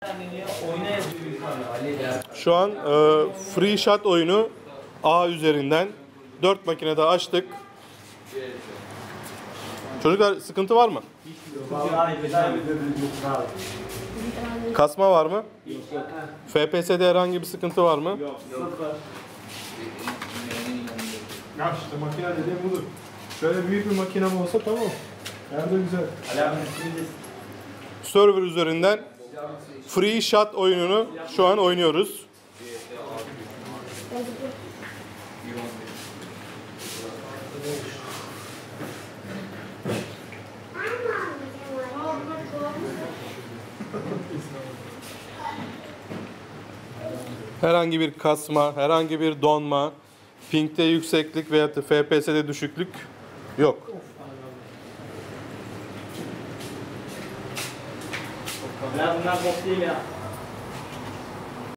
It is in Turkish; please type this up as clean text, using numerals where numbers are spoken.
Şu an Free Shot oyunu A üzerinden 4 makinede açtık. Çocuklar sıkıntı var mı? Kasma var mı? FPS'de herhangi bir sıkıntı var mı? Yok. Ya işte makine dediğim budur. Şöyle büyük bir makinem olsa tamam. Hem de güzel. Server üzerinden Free Shot oyununu şu an oynuyoruz. Herhangi bir kasma, herhangi bir donma, ping'de yükseklik veya da FPS'de düşüklük yok. Bunlar bok değil ya.